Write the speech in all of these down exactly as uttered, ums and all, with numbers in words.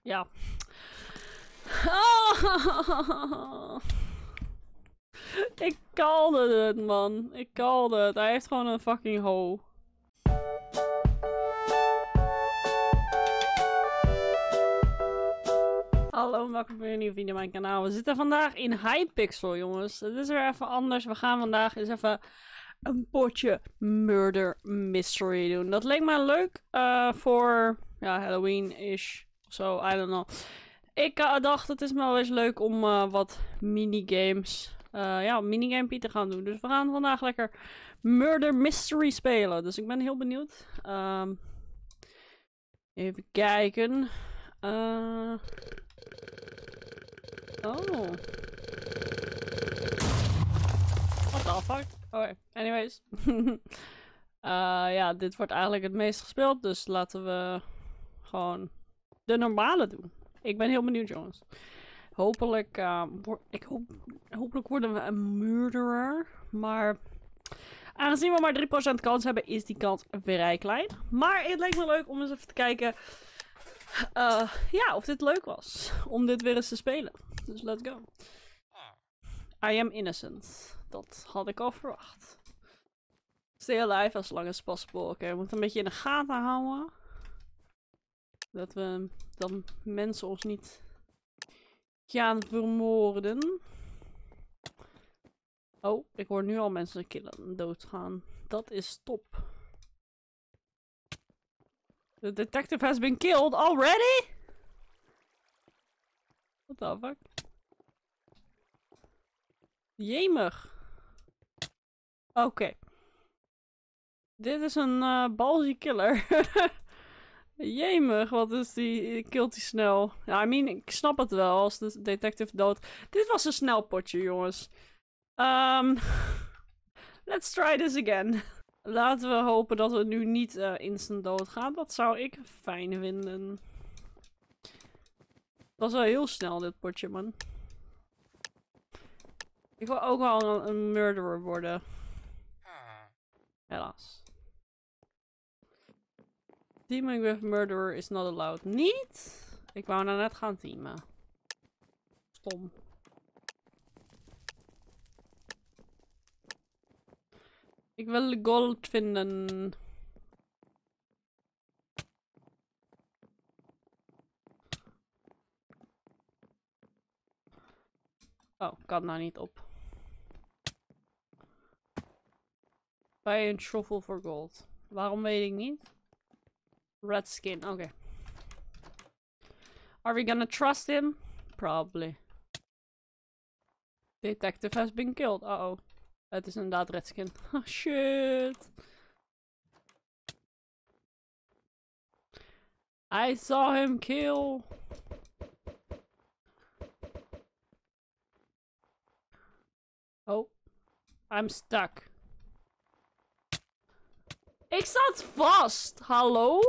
Ja. Oh. Ik kalde het, man. Ik kalde het. Hij heeft gewoon een fucking hoe. Hallo en welkom bij een nieuwe video op mijn kanaal. We zitten vandaag in Hypixel, jongens. Het is weer even anders. We gaan vandaag eens even een potje Murder Mystery doen. Dat leek mij leuk uh, voor ja, Halloween-ish of zo, I don't know. Ik uh, dacht, het is wel eens leuk om uh, wat minigames, uh, ja, een minigamepie te gaan doen. Dus we gaan vandaag lekker Murder Mystery spelen. Dus ik ben heel benieuwd. Um, even kijken. Uh... Oh. What the fuck? Oké, okay. Anyways. uh, ja, dit wordt eigenlijk het meest gespeeld. Dus laten we gewoon de normale doen. Ik ben heel benieuwd, jongens. Hopelijk, uh, word, ik hoop, hopelijk worden we een murderer. Maar aangezien we maar drie procent kans hebben, is die kans vrij klein. Maar het lijkt me leuk om eens even te kijken uh, ja, of dit leuk was. Om dit weer eens te spelen. Dus let's go. I am innocent. Dat had ik al verwacht. Stay alive as long as possible. Oké, okay, we moeten een beetje in de gaten houden. Dat we dan mensen ons niet gaan vermoorden. Oh, ik hoor nu al mensen killen, doodgaan. Dat is top. The detective has been killed already? What the fuck? Jemig. Oké. Okay. Dit is een uh, ballsy killer. Jemig, wat is die? Killt hij snel. Ja, I mean, ik snap het wel als de detective dood. Dit was een snel potje, jongens. Um, let's try this again. Laten we hopen dat we nu niet uh, instant dood gaan. Dat zou ik fijn vinden. Dat was wel heel snel, dit potje, man. Ik wil ook wel een, een murderer worden. Helaas. Teaming with murderer is not allowed. Niet? Ik wou nou net gaan teamen. Stom. Ik wil gold vinden. Oh, kan nou niet op. Bij een shovel voor gold. Waarom weet ik niet? Red skin, oké. Okay. Are we gonna trust him? Probably. Detective has been killed. Uh oh. Het is inderdaad red skin. Oh shit. I saw him kill. Oh. I'm stuck. Ik zat vast. Hallo?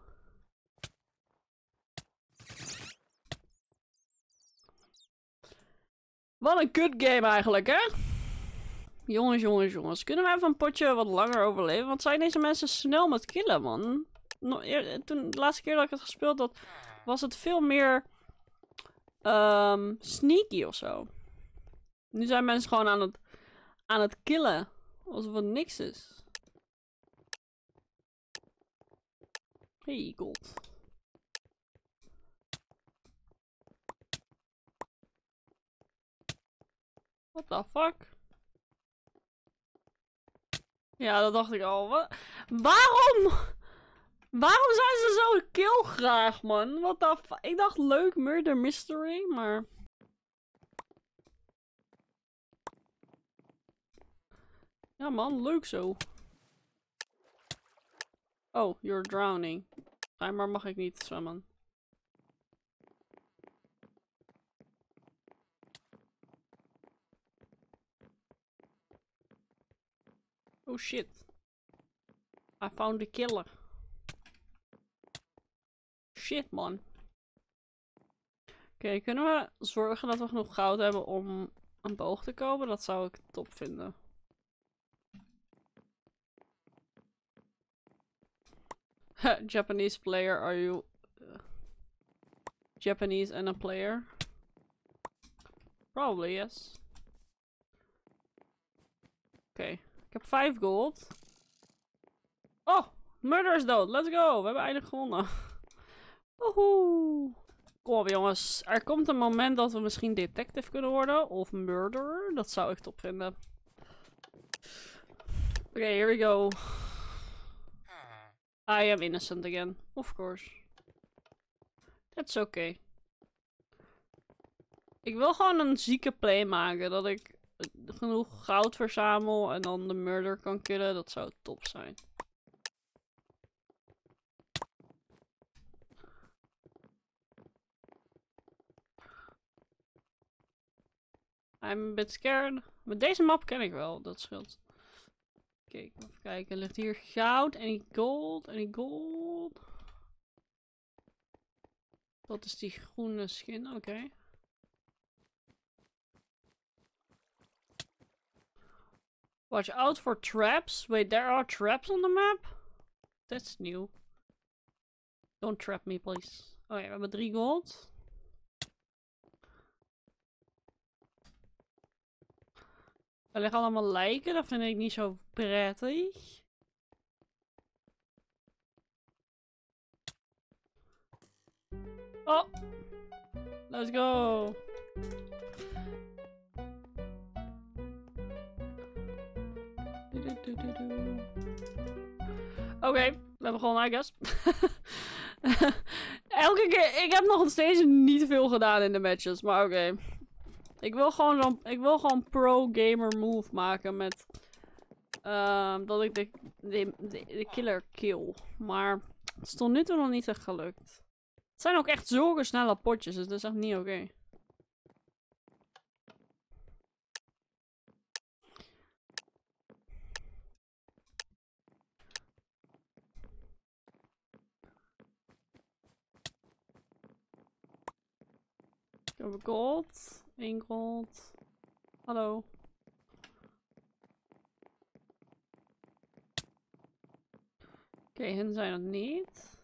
Wat een kut game eigenlijk, hè? Jongens, jongens, jongens. Kunnen we even een potje wat langer overleven? Want zijn deze mensen snel met killen, man? No, toen, de laatste keer dat ik het gespeeld had, was het veel meer um, sneaky of zo. Nu zijn mensen gewoon aan het, aan het killen. Alsof het niks is. Hey, gold. What the fuck? Ja, dat dacht ik al. Wat? Waarom? Waarom zijn ze zo killgraag, man? What the fuck? Ik dacht leuk murder mystery, maar... Ja man, leuk zo. Oh, you're drowning. Schijnbaar mag ik niet zwemmen. Oh shit. I found the killer. Shit, man. Oké, okay, kunnen we zorgen dat we genoeg goud hebben om een boog te kopen? Dat zou ik top vinden. Japanese player, are you... Uh, Japanese and a player? Probably, yes. Oké, okay. Ik heb vijf gold. Oh, murder is dood. Let's go. We hebben eindelijk gewonnen. Woehoe. Kom op jongens. Er komt een moment dat we misschien detective kunnen worden. Of murderer. Dat zou ik top vinden. Oké, okay, here we go. I am innocent again. Of course. That's okay. Ik wil gewoon een zieke play maken. Dat ik genoeg goud verzamel en dan de murder kan killen. Dat zou top zijn. I'm a bit scared. Maar deze map ken ik wel. Dat scheelt. Kijk, even kijken. Er ligt hier goud en die gold en die gold. Dat is die groene skin. Oké. Okay. Watch out for traps. Wait, there are traps on the map? That's new. Don't trap me, please. Oh ja, we hebben drie gold. Er liggen allemaal lijken. Dat vind ik niet zo prettig. Oh! Let's go! Oké, okay, we hebben gewonnen, I guess. Elke keer, ik heb nog steeds niet veel gedaan in de matches, maar oké. Okay. Ik wil gewoon zo'n, ik wil gewoon pro-gamer move maken met um, dat ik de, de, de, de killer kill. Maar het is tot nu toe nog niet echt gelukt. Het zijn ook echt zulke snelle potjes, dus dat is echt niet oké. Okay. Ik heb gold. één gold. Hallo. Oké, okay, hen zijn het niet.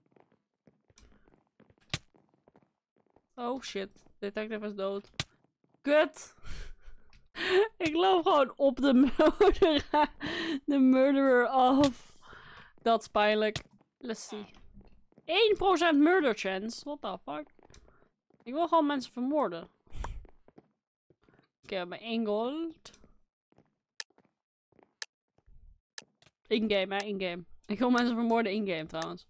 Oh shit. Detective is dood. Kut! Ik loop gewoon op de murderer, de murderer af. Dat is pijnlijk. Let's see. één procent murder chance? What the fuck? Ik wil gewoon mensen vermoorden. Ik heb mijn één gold. In-game, hè? In-game. Ik wil mensen vermoorden in-game trouwens.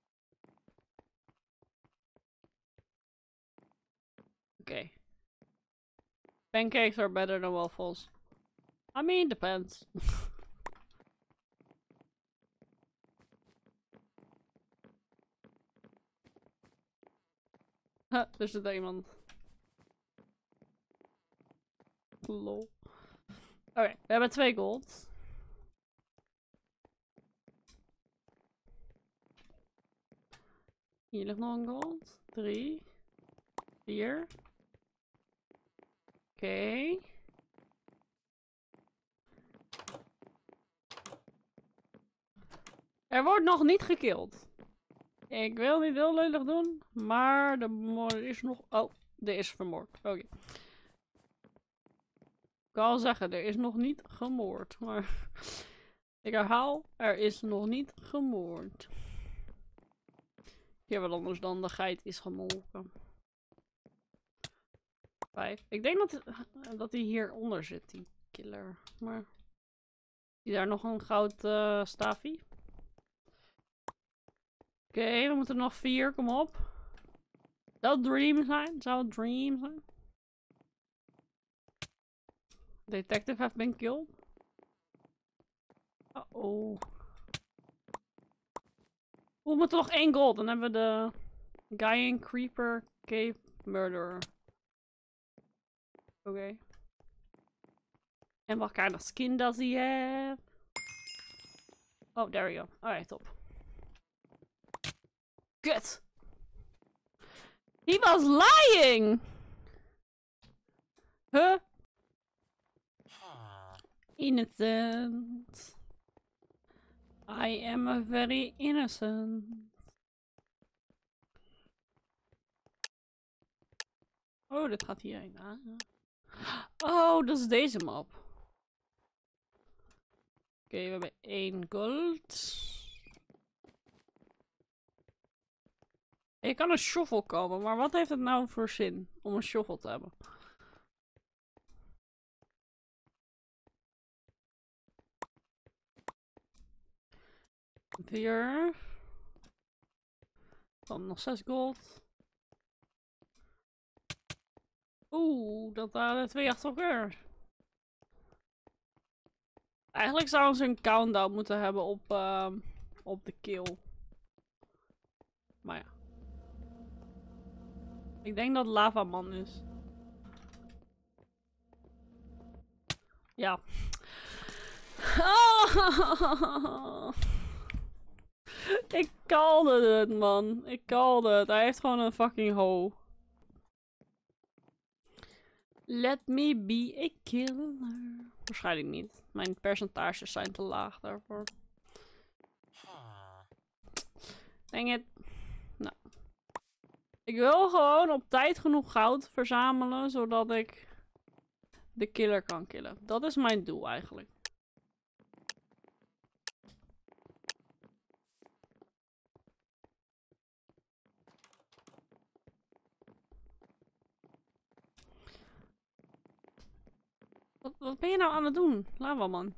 Oké. Okay. Pancakes are better than waffles. I mean, depends. Huh, er zit iemand. Lol. Oké, okay, we hebben twee gold. Hier ligt nog een gold. Drie. Vier. Oké. Okay. Er wordt nog niet gekild. Ik wil niet heel lelijk doen, maar er is nog... Oh, er is vermoord. Oké. Okay. Ik kan al zeggen, er is nog niet gemoord, maar... Ik herhaal, er is nog niet gemoord. Ja, wat anders dan de geit is gemolken. Vijf. Ik denk dat, dat hij hieronder zit, die killer. Maar... Is daar nog een goud uh, staafje? Oké, okay, we moeten nog vier, kom op. Zou het Dream zijn? Zou het Dream zijn? Detective has been killed. Uh oh. We moeten nog één gold. Dan hebben we de Guy in Creeper Cave Murderer. Oké. Okay. En what kind of skin does he have? Oh, there we go. Alright, top. Kut! He was lying! Huh? Innocent. I am a very innocent. Oh, dit gaat hierheen. Ah. Oh, dat is deze map. Oké, okay, we hebben één gold. Je kan een shovel komen, maar wat heeft het nou voor zin om een shovel te hebben? Vier. Dan nog zes gold. Oeh, dat waren er twee achter elkaar. Eigenlijk zouden ze een countdown moeten hebben op, uh, op de kill. Maar ja. Ik denk dat Lavaman is. Ja. Oh! Ik kalde het, man. Ik kalde het. Hij heeft gewoon een fucking hoe. Let me be a killer. Waarschijnlijk niet. Mijn percentages zijn te laag daarvoor. Dang it. Nou. Ik wil gewoon op tijd genoeg goud verzamelen, zodat ik de killer kan killen. Dat is mijn doel eigenlijk. Wat, wat ben je nou aan het doen? Lava man.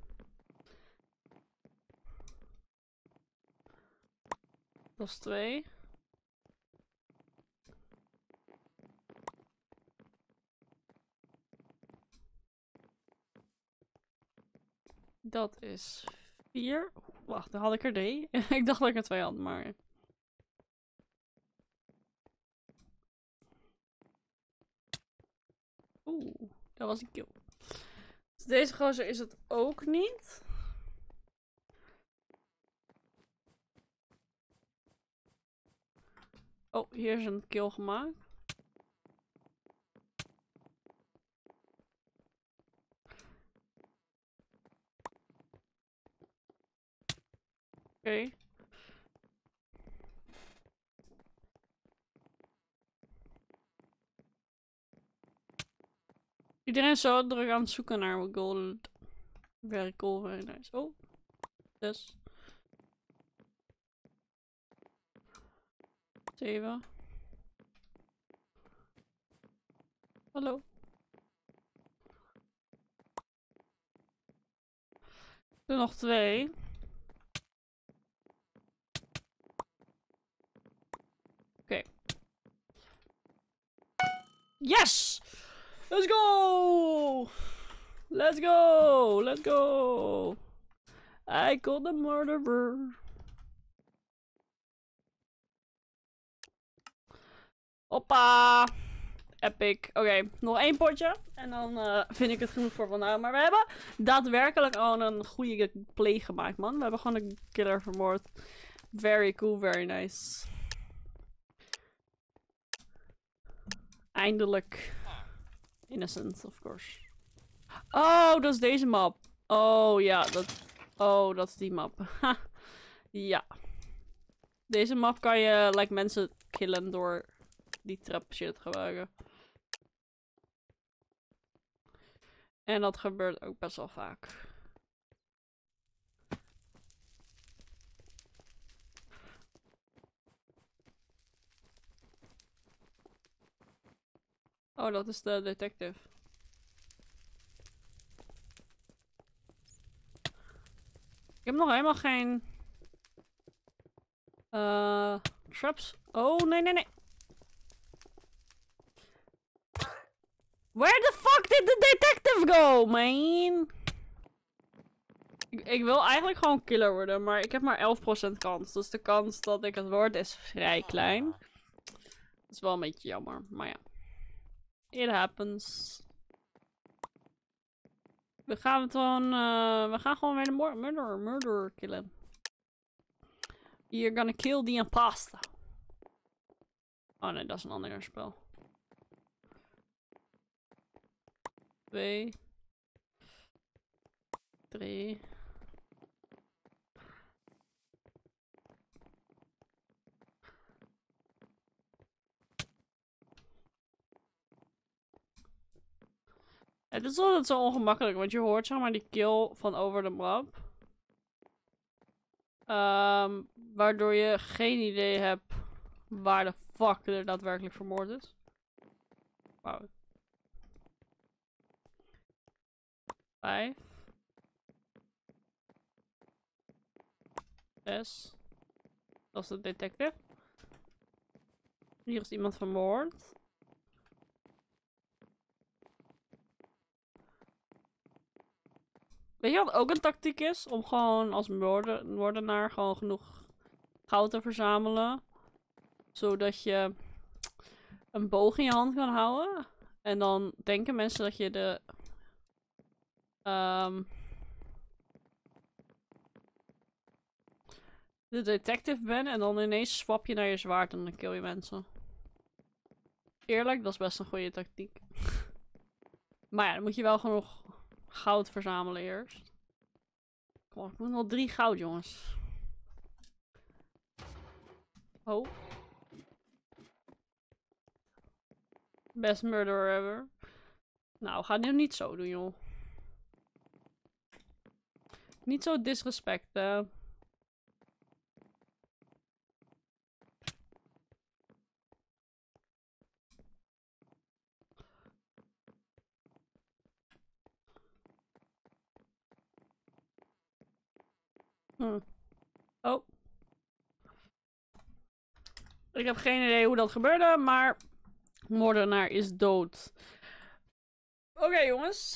Dat is twee. Dat is vier. Wacht, dan had ik er drie. Ik dacht dat ik er twee had, maar... Oeh, dat was een kill. Dus deze gozer is het ook niet. Oh, hier is een kill gemaakt. Oké. Okay. Iedereen is zo druk aan het zoeken naar gold. Very cool, very nice. Oh, zes. Zeven. Hallo. Er nog twee. Oké. Okay. Yes! Let's go! Let's go! Let's go! I called the murderer. Hoppa! Epic. Oké, okay, nog één potje. En dan uh, vind ik het genoeg voor vandaag. Maar we hebben daadwerkelijk al een goede play gemaakt, man. We hebben gewoon een killer vermoord. Very cool, very nice. Eindelijk. Innocent, of course. Oh, dat is deze map. Oh, ja. Dat... Oh, dat is die map. Ja. Deze map kan je like, mensen killen door die trap shit te gebruiken. En dat gebeurt ook best wel vaak. Oh, dat is de detective. Ik heb nog helemaal geen... Uh, traps. Oh, nee, nee, nee. Where the fuck did the detective go, man? Ik, ik wil eigenlijk gewoon killer worden, maar ik heb maar elf procent kans. Dus de kans dat ik het word is vrij klein. Dat is wel een beetje jammer, maar ja. It happens. We gaan het gewoon, uh, we gaan gewoon weer de murder, murder killen. You're gonna kill the imposter. Oh nee, dat is een ander spel. Twee. Drie. Het is altijd zo ongemakkelijk, want je hoort zeg maar die kill van over de map. Um, waardoor je geen idee hebt waar de fuck er daadwerkelijk vermoord is. Wauw. Vijf. Zes. Dat is de detective. Hier is iemand vermoord. Weet je wat ook een tactiek is? Om gewoon als moorden, moordenaar gewoon genoeg goud te verzamelen. Zodat je een boog in je hand kan houden. En dan denken mensen dat je de... Um, de detective bent. En dan ineens swap je naar je zwaard en dan kill je mensen. Eerlijk, dat is best een goede tactiek. Maar ja, dan moet je wel genoeg goud verzamelen eerst. Kom op, ik moet nog drie goud, jongens. Oh. Best murderer ever. Nou, ga nu niet zo doen, joh. Niet zo disrespecten. Hm. Oh. Ik heb geen idee hoe dat gebeurde, maar moordenaar is dood. Oké, okay, jongens.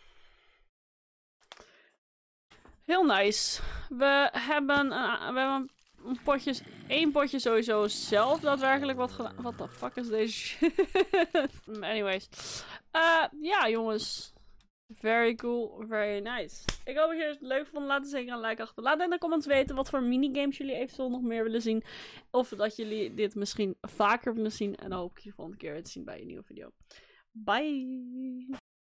Heel nice. We hebben, uh, we hebben een potje, één potje sowieso zelf daadwerkelijk wat gedaan. What the fuck is deze shit? Anyways. Uh, ja, jongens. Very cool, very nice. Ik hoop dat jullie het leuk vonden. Laat zeker een like achter. Laat in de comments weten wat voor minigames jullie eventueel nog meer willen zien. Of dat jullie dit misschien vaker willen zien. En dan hoop ik je de volgende keer weer te zien bij een nieuwe video. Bye!